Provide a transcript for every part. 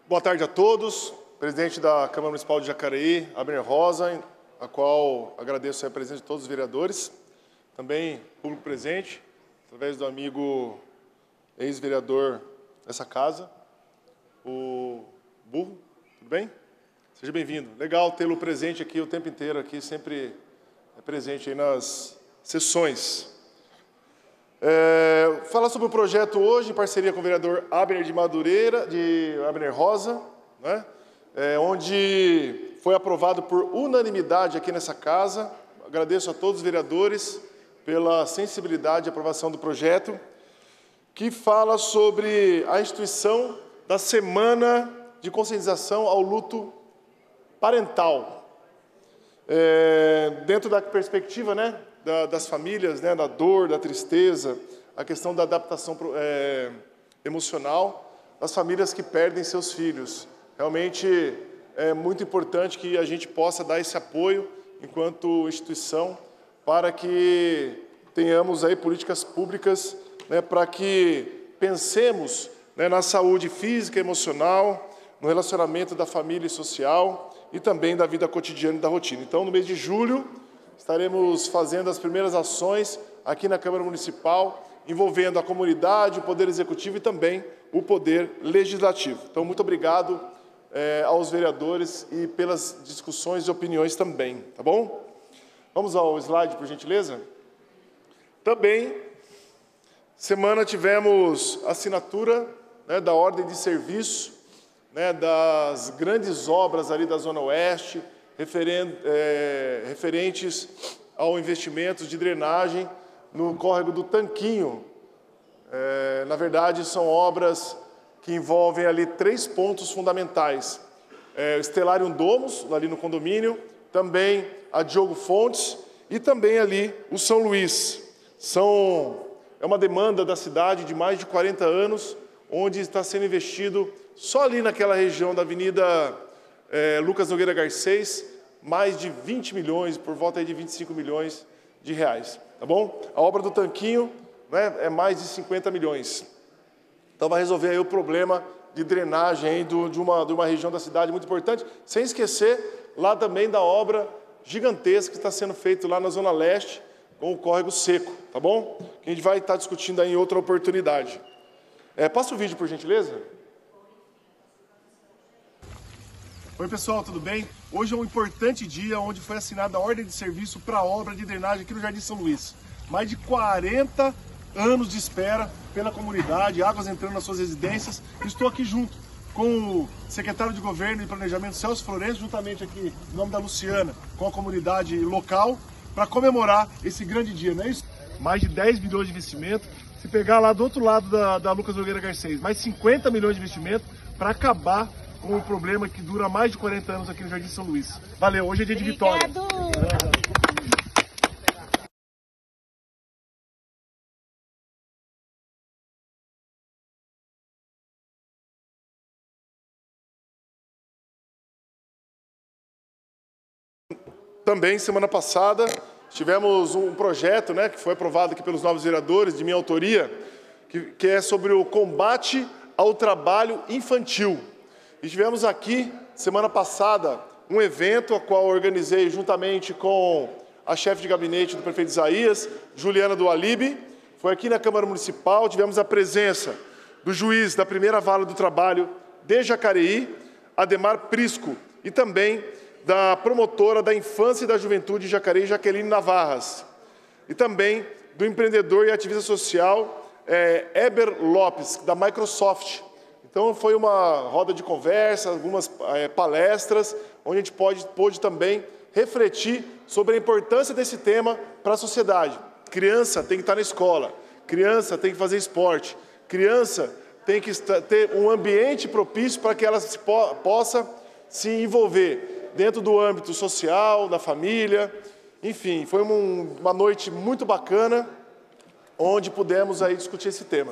Boa tarde a todos. Presidente da Câmara Municipal de Jacareí, Abner Rosa, a qual agradeço a presença de todos os vereadores. Também público presente, através do amigo ex-vereador dessa casa, o Burro. Tudo bem? Seja bem-vindo. Legal tê-lo presente aqui o tempo inteiro, aqui sempre é presente aí nas sessões. Falar sobre o projeto hoje, em parceria com o vereador Abner de Madureira, de Abner Rosa, né? Onde foi aprovado por unanimidade aqui nessa casa. Agradeço a todos os vereadores pela sensibilidade e aprovação do projeto, que fala sobre a instituição da Semana de Conscientização ao Luto Parental. Dentro da perspectiva, né, das famílias, né, da dor, da tristeza, a questão da adaptação emocional das famílias que perdem seus filhos. Realmente é muito importante que a gente possa dar esse apoio enquanto instituição para que tenhamos aí políticas públicas, né, para que pensemos, né, na saúde física e emocional, no relacionamento da família e social e também da vida cotidiana e da rotina. Então, no mês de julho, estaremos fazendo as primeiras ações aqui na Câmara Municipal, envolvendo a comunidade, o Poder Executivo e também o Poder Legislativo. Então, muito obrigado aos vereadores e pelas discussões e opiniões também, tá bom? Vamos ao slide, por gentileza? Também, semana tivemos assinatura, né, da ordem de serviço, né, das grandes obras ali da Zona Oeste, referentes ao investimento de drenagem no córrego do Tanquinho. Na verdade, são obras que envolvem ali 3 pontos fundamentais. O Stellarium Domus, ali no condomínio, também a Diogo Fontes e também ali o São Luís. É uma demanda da cidade de mais de 40 anos, onde está sendo investido, só ali naquela região da Avenida Lucas Nogueira Garcês, mais de 20 milhões, por volta aí de 25 milhões de reais, tá bom? A obra do Tanquinho, né, é mais de 50 milhões. Então vai resolver aí o problema de drenagem aí de uma região da cidade muito importante, sem esquecer lá também da obra gigantesca que está sendo feita lá na Zona Leste, com o córrego seco, tá bom? Que a gente vai estar discutindo aí em outra oportunidade. Passa o vídeo, por gentileza. Oi, pessoal, tudo bem? Hoje é um importante dia onde foi assinada a ordem de serviço para a obra de drenagem aqui no Jardim São Luís. Mais de 40 anos de espera pela comunidade, águas entrando nas suas residências. Estou aqui junto com o secretário de Governo e Planejamento, Celso Florencio, juntamente aqui, em nome da Luciana, com a comunidade local, para comemorar esse grande dia, não é isso? Mais de 10 milhões de investimento. Se pegar lá do outro lado da Lucas Nogueira Garcês, mais 50 milhões de investimento para acabar com um problema que dura mais de 40 anos aqui no Jardim São Luís. Valeu, hoje é dia de vitória. Também, semana passada, tivemos um projeto, né, que foi aprovado aqui pelos novos vereadores, de minha autoria, que é sobre o combate ao trabalho infantil. E tivemos aqui, semana passada, um evento a qual organizei juntamente com a chefe de gabinete do prefeito Isaías, Juliana do Alibe. Foi aqui na Câmara Municipal, tivemos a presença do juiz da primeira vara do trabalho de Jacareí, Ademar Prisco, e também da promotora da infância e da juventude de Jacareí, Jaqueline Navarras. E também do empreendedor e ativista social Eber Lopes, da Microsoft. Então, foi uma roda de conversa, algumas palestras, onde a gente pôde também refletir sobre a importância desse tema para a sociedade. Criança tem que estar na escola, criança tem que fazer esporte, criança tem que ter um ambiente propício para que ela possa se envolver dentro do âmbito social, da família. Enfim, foi uma noite muito bacana, onde pudemos aí discutir esse tema.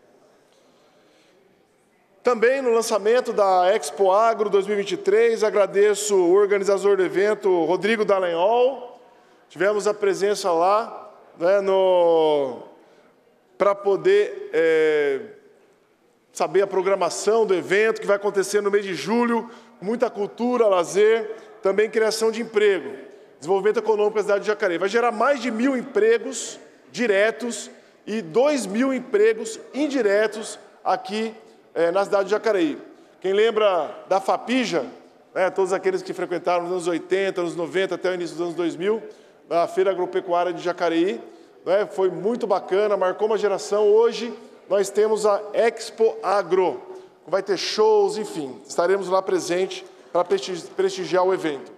Também no lançamento da Expo Agro 2023, agradeço o organizador do evento, Rodrigo Dallagnol. Tivemos a presença lá, né, para poder saber a programação do evento, que vai acontecer no mês de julho, muita cultura, lazer, também criação de emprego, desenvolvimento econômico da cidade de Jacareí. Vai gerar mais de 1.000 empregos diretos e 2.000 empregos indiretos aqui na cidade de Jacareí. Quem lembra da FAPIJA, todos aqueles que frequentaram nos anos 80, anos 90, até o início dos anos 2000, a Feira Agropecuária de Jacareí, foi muito bacana, marcou uma geração. Hoje nós temos a Expo Agro, vai ter shows, enfim, estaremos lá presentes para prestigiar o evento.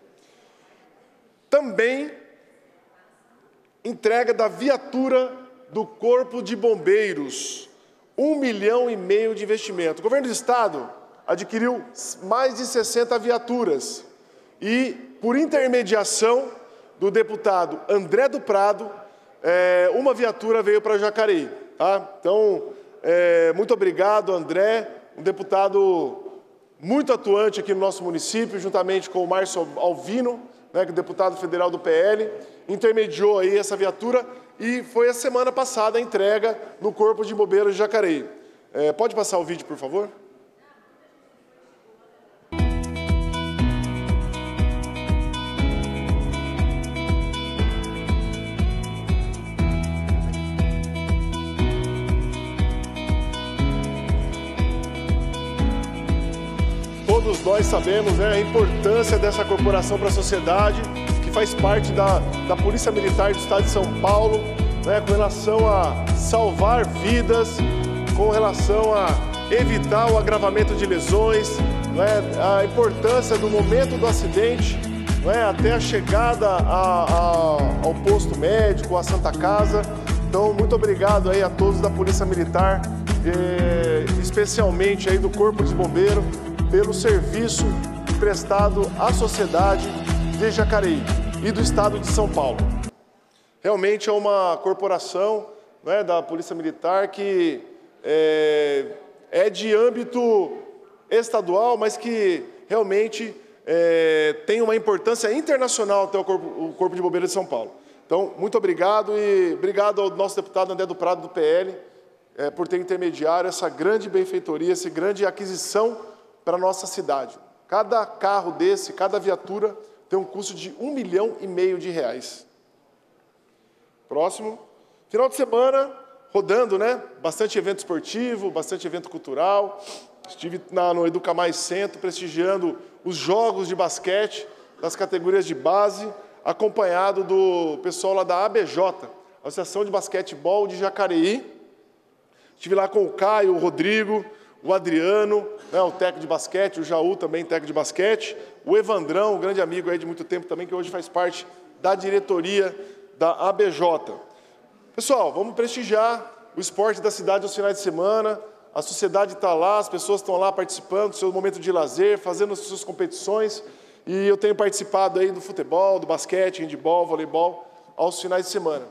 Também entrega da viatura do Corpo de Bombeiros, 1,5 milhão de investimento. O governo do estado adquiriu mais de 60 viaturas e, por intermediação do deputado André do Prado, uma viatura veio para Jacareí. Tá? Então, muito obrigado, André, um deputado muito atuante aqui no nosso município, juntamente com o Márcio Alvino, que é deputado federal do PL, intermediou aí essa viatura e foi a semana passada a entrega no Corpo de Bombeiros de Jacareí. Pode passar o vídeo, por favor? Todos nós sabemos a importância dessa corporação para a sociedade, que faz parte da Polícia Militar do Estado de São Paulo, com relação a salvar vidas, com relação a evitar o agravamento de lesões, a importância do momento do acidente, até a chegada ao posto médico, à Santa Casa. Então, muito obrigado aí a todos da Polícia Militar, especialmente aí do Corpo de Bombeiro, pelo serviço prestado à sociedade de Jacareí e do estado de São Paulo. Realmente é uma corporação da Polícia Militar que é de âmbito estadual, mas que realmente tem uma importância internacional até o Corpo de Bombeiros de São Paulo. Então, muito obrigado e obrigado ao nosso deputado André do Prado, do PL, por ter intermediário essa grande benfeitoria, essa grande aquisição para a nossa cidade. Cada carro desse, cada viatura, tem um custo de R$1,5 milhão de reais. Próximo. Final de semana, rodando, bastante evento esportivo, bastante evento cultural. Estive no Educa Mais Centro, prestigiando os jogos de basquete das categorias de base, acompanhado do pessoal lá da ABJ, Associação de Basquetebol de Jacareí. Estive lá com o Caio, o Rodrigo, o Adriano, o técnico de basquete, o Jaú também técnico de basquete, o Evandrão, um grande amigo aí de muito tempo também, que hoje faz parte da diretoria da ABJ. Pessoal, vamos prestigiar o esporte da cidade aos finais de semana, a sociedade está lá, as pessoas estão lá participando do seu momento de lazer, fazendo as suas competições, e eu tenho participado aí do futebol, do basquete, handebol, voleibol, aos finais de semana.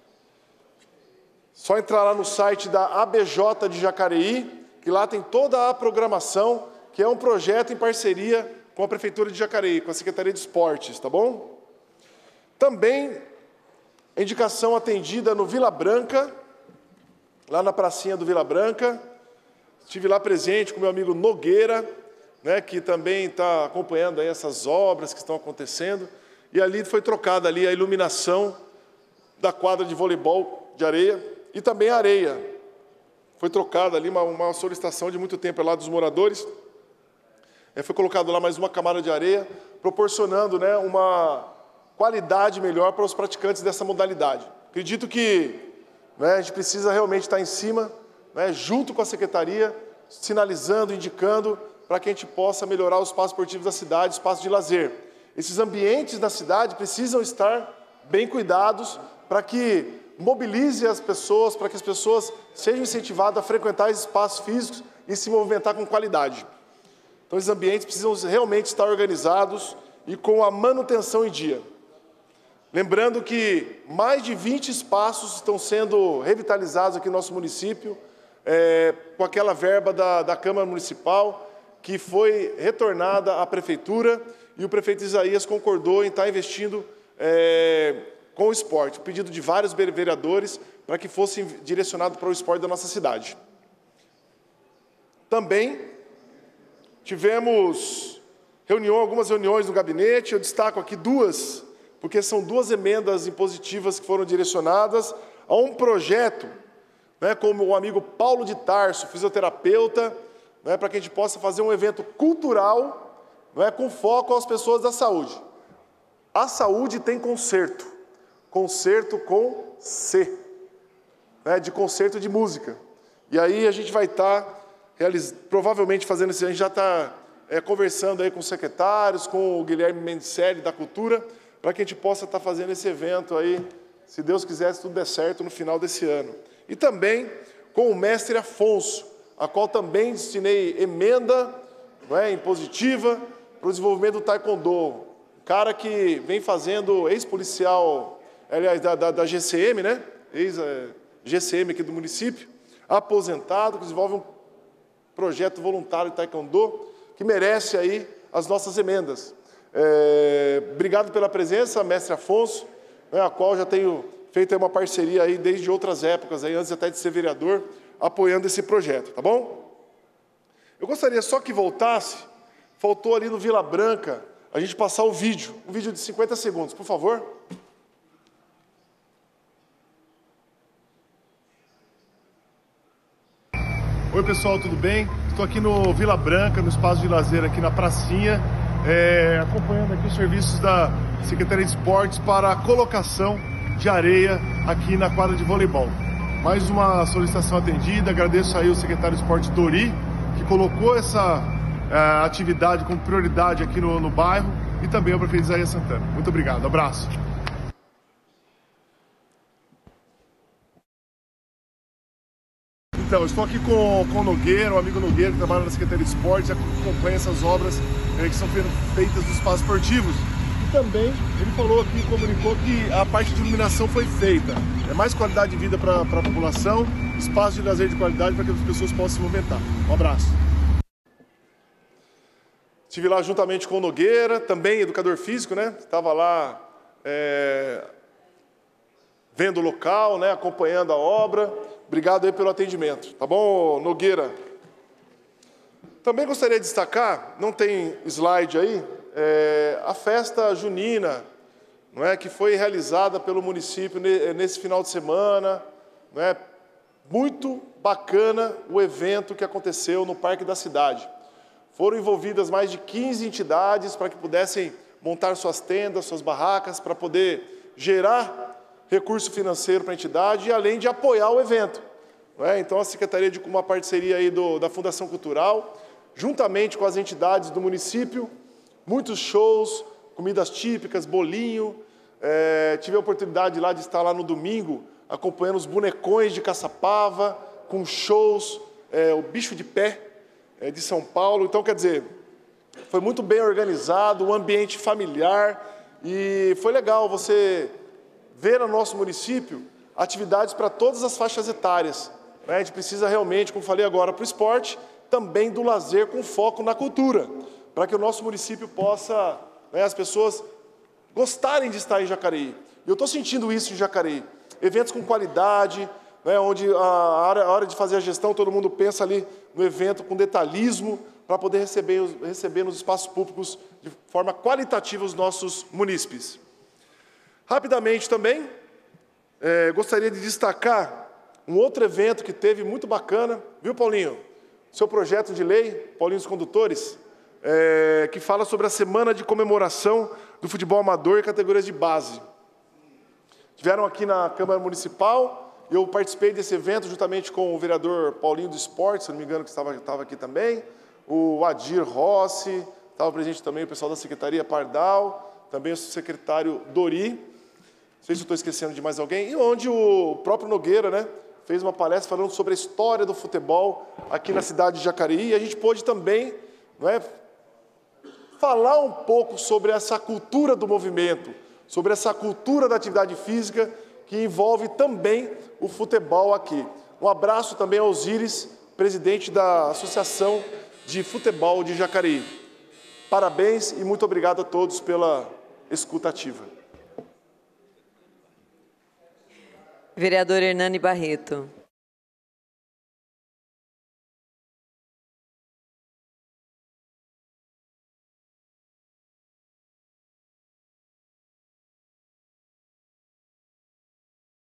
Só entrar lá no site da ABJ de Jacareí, que lá tem toda a programação, que é um projeto em parceria com a Prefeitura de Jacareí, com a Secretaria de Esportes, tá bom? Também, indicação atendida no Vila Branca, lá na pracinha do Vila Branca. Estive lá presente com meu amigo Nogueira, que também está acompanhando aí essas obras que estão acontecendo. E ali foi trocada ali a iluminação da quadra de voleibol de areia e também a areia. Foi trocada ali uma solicitação de muito tempo lá dos moradores. Foi colocado lá mais uma camada de areia, proporcionando uma qualidade melhor para os praticantes dessa modalidade. Acredito que a gente precisa realmente estar em cima, junto com a Secretaria, sinalizando, indicando, para que a gente possa melhorar os espaços esportivos da cidade, espaços de lazer. Esses ambientes da cidade precisam estar bem cuidados para que mobilize as pessoas, para que as pessoas sejam incentivadas a frequentar esses espaços físicos e se movimentar com qualidade. Então, esses ambientes precisam realmente estar organizados e com a manutenção em dia. Lembrando que mais de 20 espaços estão sendo revitalizados aqui no nosso município, com aquela verba da Câmara Municipal, que foi retornada à Prefeitura, e o prefeito Isaías concordou em estar investindo com o esporte, o pedido de vários vereadores para que fosse direcionado para o esporte da nossa cidade. Também tivemos algumas reuniões no gabinete, eu destaco aqui duas, porque são duas emendas impositivas que foram direcionadas a um projeto, né, como o amigo Paulo de Tarso, fisioterapeuta, né, para que a gente possa fazer um evento cultural, né, com foco às pessoas da saúde. A saúde tem concerto com C, né, de concerto de música. E aí a gente vai estar, provavelmente fazendo isso, a gente já está conversando aí com os secretários, com o Guilherme Mendicelli da Cultura, para que a gente possa estar fazendo esse evento aí, se Deus quiser, se tudo der certo, no final desse ano. E também com o mestre Afonso, a qual também destinei emenda, né, impositiva para o desenvolvimento do taekwondo. Um cara que vem fazendo, ex-policial, aliás, da GCM, né? Ex-GCM aqui do município, aposentado, que desenvolve um projeto voluntário de taekwondo, que merece aí as nossas emendas. Obrigado pela presença, mestre Afonso, né, a qual já tenho feito uma parceria aí desde outras épocas, aí, antes até de ser vereador, apoiando esse projeto, tá bom? Eu gostaria só que voltasse, faltou ali no Vila Branca, a gente passar um vídeo de 50 segundos, por favor. Oi pessoal, tudo bem? Estou aqui no Vila Branca, no espaço de lazer aqui na pracinha, acompanhando aqui os serviços da Secretaria de Esportes para a colocação de areia aqui na quadra de voleibol. Mais uma solicitação atendida, agradeço aí o secretário de Esportes Dori, que colocou essa atividade como prioridade aqui no bairro, e também ao prefeito Isaías Santana. Muito obrigado, abraço. Então, estou aqui com o Nogueira, o amigo Nogueira, que trabalha na Secretaria de Esportes e acompanha essas obras que são feitas nos espaços esportivos. E também, ele falou aqui, comunicou que a parte de iluminação foi feita. É mais qualidade de vida para a população, espaço de lazer de qualidade para que as pessoas possam se movimentar. Um abraço. Estive lá juntamente com o Nogueira, também educador físico, né? Estava lá vendo o local, né? Acompanhando a obra. Obrigado aí pelo atendimento. Tá bom, Nogueira? Também gostaria de destacar, não tem slide aí, a festa junina, não é, que foi realizada pelo município nesse final de semana. Não é? Muito bacana o evento que aconteceu no Parque da Cidade. Foram envolvidas mais de 15 entidades para que pudessem montar suas tendas, suas barracas, para poder gerar recurso financeiro para a entidade e além de apoiar o evento. Não é? Então a Secretaria, com uma parceria aí da Fundação Cultural, juntamente com as entidades do município, muitos shows, comidas típicas, bolinho. Tive a oportunidade lá de estar lá no domingo, acompanhando os bonecões de Caçapava, com shows, o Bicho de Pé, de São Paulo. Então, quer dizer, foi muito bem organizado, um ambiente familiar, e foi legal você ver no nosso município atividades para todas as faixas etárias. A gente precisa realmente, como falei agora, para o esporte, também do lazer com foco na cultura, para que o nosso município possa, as pessoas gostarem de estar em Jacareí. E eu estou sentindo isso em Jacareí. Eventos com qualidade, onde a hora de fazer a gestão, todo mundo pensa ali no evento com detalhismo, para poder receber nos espaços públicos de forma qualitativa os nossos munícipes. Rapidamente também, gostaria de destacar um outro evento que teve muito bacana, viu, Paulinho? Seu projeto de lei, Paulinho dos Condutores, que fala sobre a semana de comemoração do futebol amador e categorias de base. Tiveram aqui na Câmara Municipal, eu participei desse evento juntamente com o vereador Paulinho do Esporte, se não me engano, que estava aqui também, o Adir Rossi, estava presente também o pessoal da Secretaria Pardal, também o secretário Dori, não sei se eu estou esquecendo de mais alguém, e onde o próprio Nogueira, né, fez uma palestra falando sobre a história do futebol aqui na cidade de Jacareí, e a gente pôde também, falar um pouco sobre essa cultura do movimento, sobre essa cultura da atividade física que envolve também o futebol aqui. Um abraço também ao Osíris, presidente da Associação de Futebol de Jacareí. Parabéns e muito obrigado a todos pela escuta ativa. Vereador Hernani Barreto.